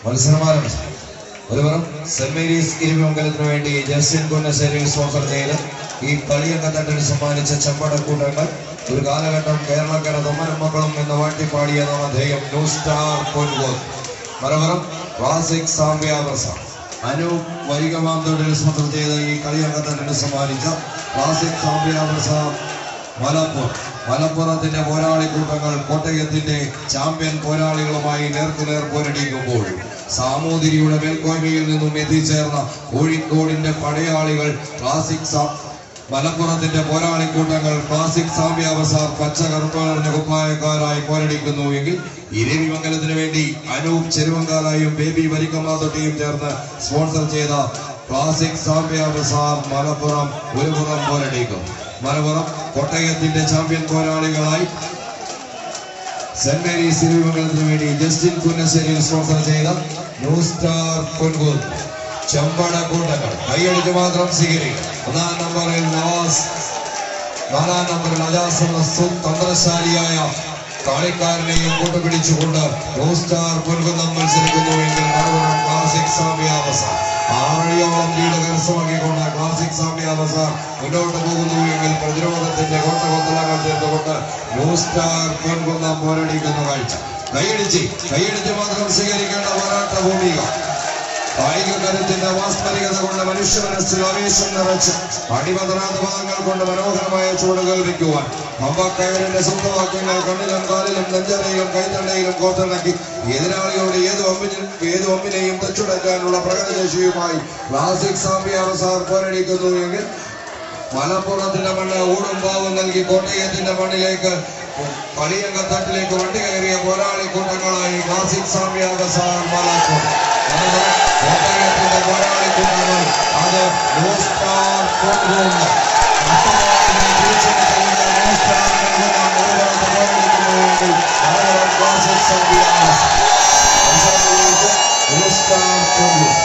മത്സരമാരംഭിച്ചു. ഒരുവരും saint Mary's ഇരുമംഗലത്തിന് വേണ്ടി Justin Kunnassery sponsor ചെയ്ത് ഈ കളിയങ്കത്തട്ടിന് സമ്മാനിച്ച ചെമ്പടക്കൂട്ടങ്ങൾ ഒരു കാലഘട്ടം കേരളക്കര തൊമ്മനും മക്കളും എന്ന് വാട്ടിപ്പാടിയ നാമധേയം ന്യൂ സ്റ്റാർ പൊൻകോൽ മറവറം ക്ലാസിക് സാമ്പ്യാവർസ അനൂപ് വരികമാന്തോടിൽ സ്പോൺസർ ചെയ്ത് ഈ കളിയങ്കത്തട്ടിന് സമ്മാനിച്ച ക്ലാസിക് സാമ്പ്യാവർസ മലപ്പുറത്തിന്റെ പോരാളി കൂട്ടങ്ങൾ കോട്ടയത്തിന്റെ ചാമ്പ്യൻ പോരാളികളുമായി നേർക്കുനേർ പോരടിക്കുമ്പോൾ സാമൂതിരിയുടെ മേൽക്കോയ്മയിൽ നിന്നും എത്തിച്ചേർന്ന കോഴിക്കോടിന്റെ പടയാളികൾ മലപ്പുറത്തിന്റെ പോരാളി കൂട്ടങ്ങൾ ക്ലാസിക് സാമ്പ്യാവസാർ പച്ച കറുപ്പറിഞ്ഞ കുപ്പായക്കാരായി പോരടിക്കുന്നു എങ്കിൽ ഇരവിമംഗലത്തിന് വേണ്ടി അനൂപ് ചെരുവങ്കാലായും ബേബി വരിക്കമാതൊട്ടിയും ചേർന്ന് സ്പോൺസർ ചെയ്ത ക്ലാസിക് സാമ്പ്യാവസാർ മലപ്പുറം ഒരു പുറം പോരടിക്കും. മലപ്പുറം കോട്ടയത്തിന്റെ ചാമ്പ്യൻ പോരാളികളായി സെന്റ് മേരീസ് ഇരുമംഗലത്തിന് വേണ്ടി ജസ്റ്റിൻ കുന്നശ്ശേരിയിൽ സ്പോൺസർ ചെയ്ത ന്യൂ സ്റ്റാർ പൊൻകോൽ ചെമ്പടക്കൂട്ടങ്ങൾ കൈയടിച്ച് മാത്രം സ്വീകരിക്കും. 1-ാം നമ്പറിൽ നവാസ്, 4-ാം നമ്പറിൽ അജാസ് എന്ന തന്ത്രശാലിയായ കളിക്കാരനെയും കൂട്ടുപിടിച്ചുകൊണ്ട് ന്യൂ സ്റ്റാർ പൊൻകുന്നം മത്സരിക്കുന്നുവെങ്കിൽ മറുപടി ക്ലാസിക് സാമ്പ്യാവസ 6 ലീഡ് കരസ്ഥമാക്കിക്കൊണ്ട് ക്ലാസിക് സാമ്പ്യാവസ മുന്നോട്ട് പോകുന്നുവെങ്കിൽ പ്രതിരോധത്തിന്റെ കോട്ടകൊത്തളങ്ങൾ ചേർത്തുകൊണ്ട് ന്യൂ സ്റ്റാർ പൊൻകുന്നം പോരടിക്കുന്ന കാഴ്ച. കൈയടിച്ച് മാത്രം സ്വീകരിക്കേണ്ട പോരാട്ട ഭൂമിക കായിക കരുത്തിന്റെ വാസ്തവികത കൊണ്ട് മനുഷ്യ മനസ്സിൽ ആവേശം നിറച്ച് അടിമതനാഥ പദങ്ങൾ കൊണ്ട് മനോഹരമായ ചുവടുകൾ വയ്ക്കുവാൻ അമ്പക്കയറിന്റെ ശബ്ദവാക്യങ്ങൾ കണ്ണിലും കാലിലും നെഞ്ചറയിലും കൈത്തണ്ടയിലും കോർത്തിണക്കി എതിരാളികളുടെ ഏത് ഒമ്മിനെയും തച്ചുടയ്ക്കാനുള്ള പ്രകടനശേഷിയുമായി ക്ലാസിക് സാമ്പ്യാവസാർ പോരടിക്കുന്നു എങ്കിൽ മലപ്പുറത്തിന്റെ മണ്ണ് ഊടും പാവും നൽകി കോട്ടയത്തിന്റെ മണ്ണിലേക്ക് കളിയങ്കത്തട്ടിലേക്ക് വണ്ടി കയറിയ പോരാളി കൂട്ടങ്ങളായി ക്ലാസിക് സാമ്പ്യാവസാർ മലപ്പുറം കോട്ടയത്തിന്റെ പോരാളി കൂട്ടങ്ങൾ അത് ന്യൂ സ്റ്റാർ പൊൻകുന്നം ക്ലാസിക് സാമ്പ്യാവസാർ ന്യൂ സ്റ്റാർ പൊൻകുന്നം.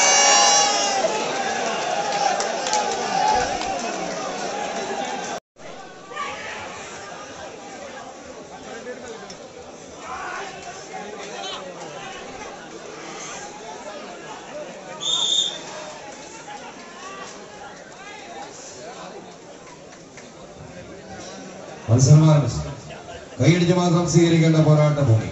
കൈയടിച്ച് മാത്രം സ്വീകരിക്കേണ്ട പോരാട്ട ഭൂമി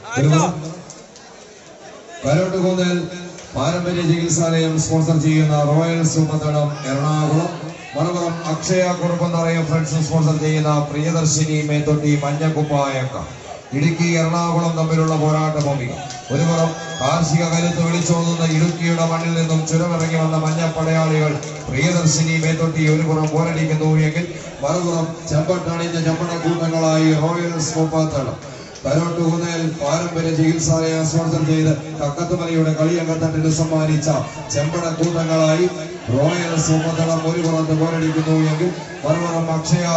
കരോട്ടുകൂന്തൽ പാരമ്പര്യ ചികിത്സാലയം സ്പോൺസർ ചെയ്യുന്ന റോയൽ സൂപ്പത്തടം എറണാകുളം മറുപുറം അക്ഷയ കുറുപ്പന്തറയും ഫ്രണ്ട്സും സ്പോൺസർ ചെയ്യുന്ന പ്രിയദർശിനി മേത്തൊട്ടി മഞ്ഞക്കുപ്പായക്ക ഇടുക്കി എറണാകുളം തമ്മിലുള്ള പോരാട്ട ഭൂമിക. ഒരുപുറം കാർഷിക കരുത്ത് വിളിച്ചോതുന്ന ഇടുക്കിയുടെ മണ്ണിൽ നിന്നും ചുരമിറങ്ങി വന്ന മഞ്ഞപ്പടയാളികൾ പ്രിയദർശിനി മേത്തൊട്ടി ഒരുപുറം പോരടിക്കുന്നു എങ്കിൽ മറുപുറം ചെമ്പട്ടണിഞ്ഞ ചെമ്പടക്കൂട്ടങ്ങളായി റോയൽ സൂപ്പത്തടം കരോട്ടുകുന്നേൽ പാരമ്പര്യ ചികിത്സാലയം സ്പോൺസർ ചെയ്ത് കക്കത്തുമലയുടെ കളിയങ്കത്തട്ടിന് സമ്മാനിച്ച ചെമ്പടക്കൂട്ടങ്ങളായി റോയൽ സൂപ്പത്തടം ഒരു പുറത്ത് പോരടിക്കുന്നു എങ്കിൽ മറുപുറം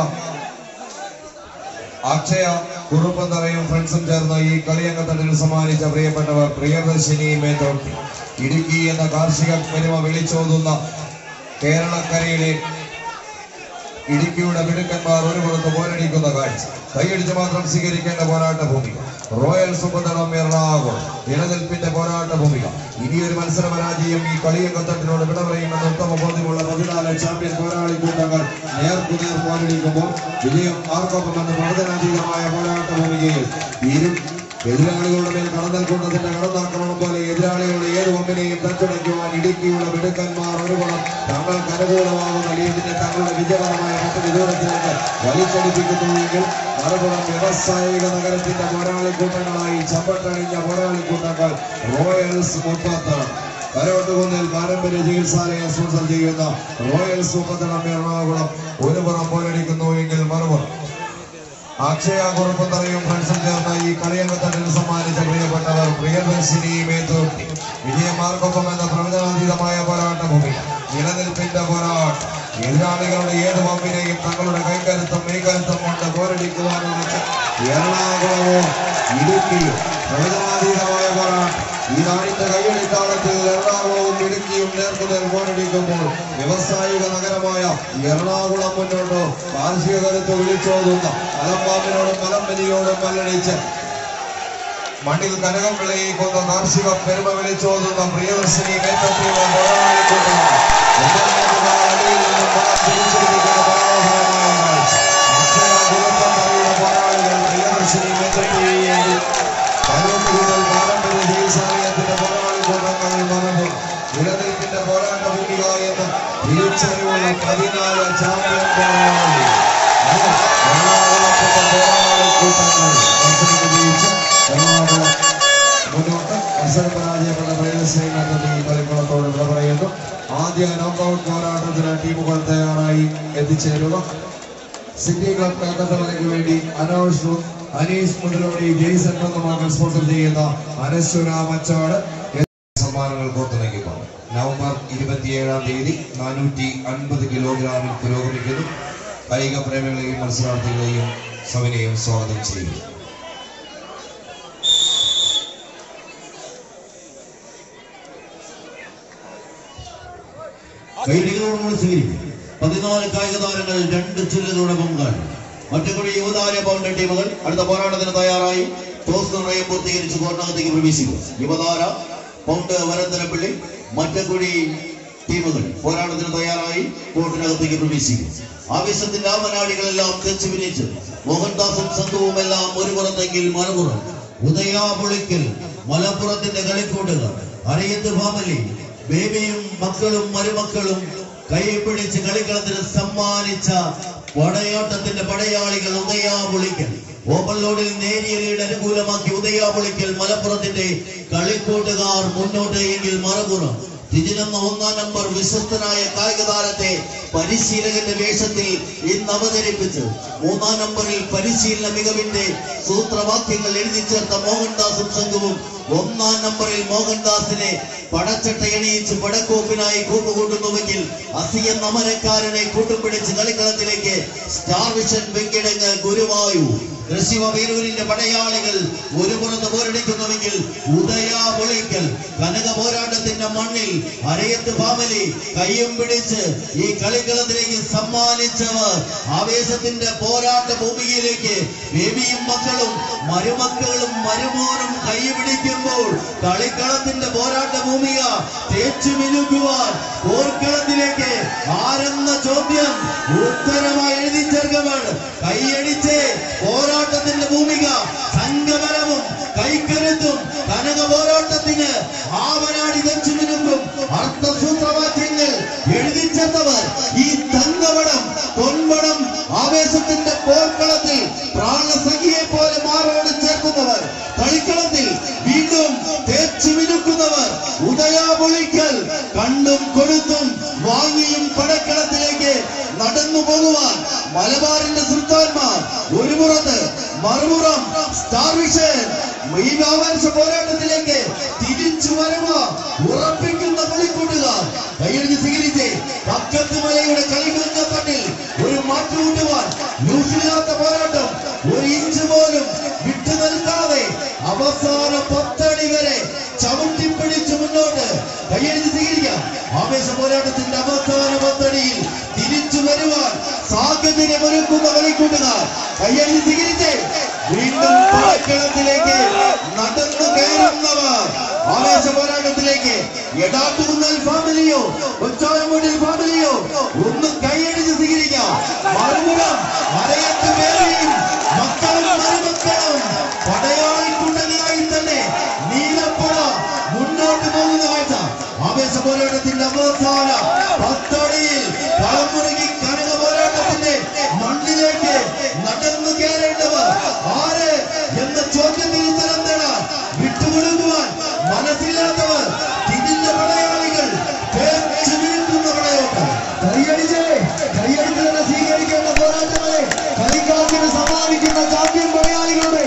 അക്ഷയ കുറുപ്പന്തറയും ഫ്രണ്ട്സും ചേർന്ന് ഈ കളിയങ്കത്തട്ടിന് സമ്മാനിച്ച പ്രിയപ്പെട്ടവർ പ്രിയദർശിനി മേത്തോട്ടി ഇടുക്കി എന്ന കാർഷിക പെരുമ വിളിച്ചോതുന്ന കേരളക്കരയിലെ ഇടുക്കിയുടെ മിടുക്കന്മാർ ഒരു പുറത്ത് പോരടിക്കുന്ന കാഴ്ച. കൈയടിച്ച് മാത്രം സ്വീകരിക്കേണ്ട പോരാട്ട ഭൂമിക റോയൽ സൂപ്പത്തടം എറണാകുളം നിലനിൽപ്പിന്റെ പോരാട്ട ഭൂമിക. ഇനിയൊരു മത്സര പരാജയം ഈ കളിയങ്കത്തട്ടിനോട് വിട പറയുമെന്ന് ഉത്തമ ബോധ്യമുള്ള 14 ചാമ്പ്യൻ പോരാളി കൂട്ടങ്ങൾ നേർക്കുനേർ പോരടിക്കുമ്പോൾ വിജയം ആർക്കൊപ്പമെന്ന് പ്രവചനാതീതമായ പോരാട്ട ഭൂമികയിൽ എതിരാളികളുടെ മേൽ കടന്നൽക്കൂട്ടത്തിന്റെ കടന്നാക്രമണം പോലെ എതിരാളികളുടെ ഏത് ഒന്നിനെയും തച്ചുടയ്ക്കുവാൻ ഇടുക്കിയുടെ മിടുക്കന്മാർ ഒരുപണം തങ്ങൾക്ക് അനുകൂലമാകുന്ന ലീഗിന്റെ തങ്ങളുടെ വിജയകരമായ മറ്റൊരു ദൂരത്തിലേക്ക് വലിച്ചടിപ്പിക്കുന്നുവെങ്കിൽ മറുപുറം വ്യവസായിക നഗരത്തിന്റെ പോരാളിക്കൂട്ടങ്ങളായി ചമ്പട്ടണിഞ്ഞ പോരാളിക്കൂട്ടങ്ങൾ റോയൽസ് മുപ്പത്തടം കരോട്ടുകുന്നിൽ പാരമ്പര്യ ചികിത്സാലയം സ്പോൺസർ ചെയ്യുന്ന റോയൽ സൂപ്പത്തടം എറണാകുളം ഒരു പുറം പോരടിക്കുന്നു എങ്കിൽ മറുപുറം അക്ഷയ കുറുപ്പന്തറയും ഫ്രണ്ട്സും ചേർന്ന ഈ കളിയങ്കത്തട്ടിന് സമ്മാനിച്ച പ്രിയപ്പെട്ടവർ പ്രിയദർശിനി മേത്തോട്ടി വിജയമാർക്കൊപ്പം എന്ന പ്രവചനാതീതമായ പോരാട്ട ഭൂമി നിലനിൽപ്പിന്റെ പോരാട്ടം എതിരാളികളുടെ ഏത് പമ്പിനെയും തങ്ങളുടെ കൈക്കരുത്തും മെയ്ക്കരുത്തും കൊണ്ട് പോരടിക്കുവാനുള്ള എറണാകുളവും ഇടുക്കിയും പ്രവചനാതീതമായ പോരാട്ടം ഈ നാടിന്റെ കൈയടിത്താളത്തിൽ എറണാകുളവും ഇടുക്കിയും നേർക്കുനേർ പോരടിക്കുമ്പോൾ വ്യവസായിക നഗരമായ എറണാകുളം മുന്നോട്ട് കാർഷിക കരുത്ത് വിളിച്ചോതുന്ന മലമ്പാമ്പിനോടും മലമ്പനിയോടും മല്ലടിച്ച് മണ്ണിൽ കനകം വിളയിക്കുന്ന കാർഷിക പെരുമ വിളിച്ചോതുന്ന പ്രിയദർശിനി മേത്തട്ടിയുള്ള പോരാളിക്കൂട്ടം അടിയിൽ നിന്നും തിരിച്ചിരിക്കുന്ന മനോഹരമായ പോരാളികൾ പ്രിയദർശിനി മേത്തട്ടിയെ പലൂട്ടുകൂടൽ പാരമ്പര്യ സമയത്തിന്റെ പോരാളിക്കൂട്ടങ്ങൾ മറന്നു നിലനിൽപ്പിന്റെ പോരാട്ട ഭൂമിക എന്ന തിരിച്ചറിവുള്ള 14 ചാമ്പ്യൻ പോരാളി പോരാളിക്കൂട്ടങ്ങൾ മത്സരം ജയിച്ച് മുന്നോട്ട് മത്സരം പരാജയപ്പെട്ട പ്രിയദർശിനി മേത്തട്ടി കളിക്കളത്തോട് വിട പറയുന്നു. ആദ്യ നോക്കൌട്ട് പോരാട്ടത്തിന് ടീമുകൾ തയ്യാറായി എത്തിച്ചേരുക. സിറ്റി ക്ലബ് കൽക്കത്തമലയ്ക്ക് വേണ്ടി അനീഷ് മുതലോടി ജെയ്സൺ മകൾ സ്പോൺസർ ചെയ്യുന്ന അനശ്വര മച്ചാട് സമ്മാനങ്ങൾ പുറത്തിറക്കിക്കൊണ്ട് നവംബർ 27-ാം തീയതി 450 കിലോഗ്രാമിൽ പുരോഗമിക്കുന്നു. കായിക പ്രേമികളെയും മത്സരാർത്ഥികളെയും സവിനയം സ്വാഗതം ചെയ്യുന്നു. കൈഡികളോടുകൂടി സ്വീകരിക്കും. 14 കായിക താരങ്ങൾ 2 ചില്ലുകളുടെ പങ്കാളി. മറ്റൊരു യുവതാര പൗണ്ട് ടീമുകൾ അടുത്ത പോരാട്ടത്തിന് തയ്യാറായി ടോസ് നിർണയം പൂർത്തീകരിച്ച് കോർട്ടിനകത്തേക്ക് പ്രവേശിക്കും. യുവതാര പൗണ്ട് വരന്തരപ്പള്ളി മറ്റക്കുടി ടീമുകൾ പോരാട്ടത്തിന് തയ്യാറായി കോർട്ടിനകത്തേക്ക് പ്രവേശിക്കും. ആവേശത്തിന്റെ ആ മനാടികളെല്ലാം തെച്ചു പിരിച്ച് മോഹൻദാസും സംഘവും എല്ലാം ഒരു പുറത്തെങ്കിൽ മറുപുറം ഉദയാപുളിക്കൽ മലപ്പുറത്തിന്റെ കളിക്കൂട്ടുകൾ അരയത്ത് ഫാമിലി ബേബിയും മക്കളും മരുമക്കളും കൈപിടിച്ച് കളിക്കളത്തിന് സമ്മാനിച്ച പടയോട്ടത്തിന്റെ പടയാളികൾ ഉദയാപുളിക്കൽ ഓപ്പൺലോഡിൽ നേരിയ ലീഡ് അനുകൂലമാക്കി ഉദയാപുളിക്കൽ മലപ്പുറത്തിന്റെ കളിക്കൂട്ടുകാർ മുന്നോട്ട് എങ്കിൽ മറുപുറം ഇതിനെന്ന 1-ാം നമ്പർ വിശ്വസ്തനായ കായിക താരത്തെ പരിശീലകന്റെ വേഷത്തിൽ ഇന്ന് അവതരിപ്പിച്ച് 3-ാം നമ്പറിൽ പരിശീലന മികവിന്റെ സൂത്രവാക്യങ്ങൾ എഴുതി ചേർത്ത മോഹൻദാസും സംഘവും 1-ാം നമ്പറിൽ മോഹൻദാസിനെ പടച്ചട്ടയണിയിച്ച് പടക്കോപ്പിനായി കൂട്ടുകൂട്ടുന്നുവെങ്കിൽ അസിയൻ അമരക്കാരനെ കൂട്ടുപിടിച്ച് കളിക്കളത്തിലേക്ക് സ്റ്റാർ വിഷൻ വെങ്കിടങ്ങ് ഗുരുവായൂർ ഋഷിവീരൂരിന്റെ പടയാളികൾ ഒരു പുറത്ത് പോരടിക്കുന്നുവെങ്കിൽ ഉദയാപുളിക്കൽ കനക പോരാട്ടത്തിന്റെ മണ്ണിൽ അരയത്ത് ഫാമിലി കയ്യും പിടിച്ച് ഈ കളിക്കളത്തിലേക്ക് സമ്മാനിച്ചവർ ആവേശത്തിന്റെ പോരാട്ട ഭൂമിയിലേക്ക് ബേബിയും മക്കളും മരുമക്കളും മരുമോനും കൈ പിടിക്കുമ്പോൾ കളിക്കളത്തിന്റെ പോരാട്ട ഭൂമിക തേച്ചു മിനുക്കുവാൻ പോർക്കളത്തിലേക്ക് ആരെന്ന ചോദ്യം ഉത്തരമായി എഴുതി ചേർക്കമാണ്. കൈയടിച്ച് പോരാട്ടത്തിന്റെ ഭൂമിക സംഘബലവും കൈക്കരുത്തും കനക പോരാട്ടത്തിന് ആവനാടി തെച്ചു മിനുക്കും അർത്ഥസൂത്രവാക്യങ്ങൾ എഴുതി ചേർത്തവർ ഈ തങ്കവടം പൊൻവടം ആവേശത്തിന്റെ പോർക്കളത്തിൽ പ്രാണസഖിയെ പോലെ മാറോട് ചേർക്കുന്നവർ കളിക്കളത്തിൽ വീണ്ടും തേച്ചു മിനുക്കുന്നവർ ഉദയാപുളിക്കൽ കണ്ടും കൊടുത്തും വാങ്ങിയും പടക്കളത്തിലേക്ക് നടന്നു പോകുവാൻ മലബാറിന്റെ സുൽത്താൻമാർ ഒരു പുറത്ത് മറുപുറം സ്റ്റാർ വിഷൻ ഈ വ്യാപാര പോരാട്ടത്തിലേക്ക് തിരിച്ചു വരവ ഉറപ്പിക്കുന്ന കളിക്കൂട്ടുകാർ കൈയടിച്ച് സ്വീകരിച്ച് പക്കത്തുമലയുടെ കളിക്കുഞ്ഞത്തട്ടിൽ ഒരു മാറ്റുകൂട്ടുവാൻ ന്യൂസിലാത്ത പോരാട്ടം 1 ഇഞ്ച് പോലും വിട്ടു നിൽക്കാതെ അവസാന 10 അടി വരെ ചവിട്ടിപ്പിടിച്ച് മുന്നോട്ട് കൈയടിച്ച് സ്വീകരിക്കാം. ആവേശ പോരാട്ടത്തിന്റെ അവസാന 10 അടിയിൽ തിരിച്ചു വരുവാൻ സാഹചര്യമൊരുക്കുന്ന കളിക്കൂട്ടുകാർ കൈയടിച്ച് സ്വീകരിച്ച് വീണ്ടും കളിക്കളത്തിലേക്ക് നടന്നു കയറുന്നവർ ആവേശ പോരാട്ടത്തിലേക്ക് എടാട്ടുകുന്നൽ ഫാമിലിയോ കൊച്ചായമുടിൽ ഫാമിലിയോ ഒന്ന് കൈയടിച്ച് സ്വീകരിക്കാം. മറുപുറം മലയത്ത് പേരെയും മക്കളും മരുമക്കളും പടയാളിക്കുണ്ടനായി തന്നെ നീലപ്പുഴ മുന്നോട്ട് പോകുന്ന കാഴ്ച ആവേശ പോരാട്ടത്തിന്റെ അവസാന 10 അടിയിൽ കളമുറുകി കനക പോരാട്ടത്തിന്റെ മണ്ണിലേക്ക് നടന്നു കയറേണ്ടവർ ആര് എന്ന ചോദ്യത്തിന് ഉത്തരം തേടാൻ വിട്ടുകൊടുക്കുവാൻ മനസ്സില്ലാത്തവർ ഇതിന്റെ പടയാളികൾ നിൽക്കുന്ന പടയോട്ടം കൈയടിച്ച് തന്നെ സ്വീകരിക്കേണ്ട പോരാട്ടങ്ങളെ കളിക്കാർക്ക് സമ്മാനിക്കുന്ന ചാമ്പ്യൻ പടയാളികളുടെ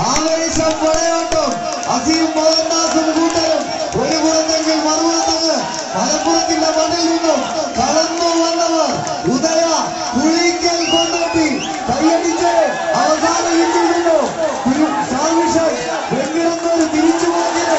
ആവേശം പടയോട്ടം അസീം മോഹൻദാസും കൂട്ടരും ഒരു പുറത്തെങ്കിൽ മറുപുറത്തങ്ങ് മലപ്പുറത്തിന്റെ മണ്ണിൽ നിന്നും കടന്നു വന്നവർ ഉദയ പുളിക്കൽ കൊണ്ടോട്ടി കൈയടിച്ച് അവസാന ഇന്നിരുന്നു സാർവിഷൻ വെങ്കിടന്നൂർ തിരിച്ചു പോകുന്നത്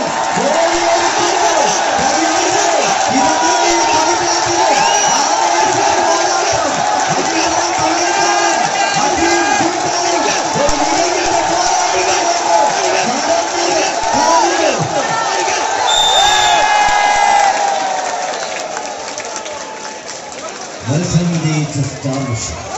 percentage establishment.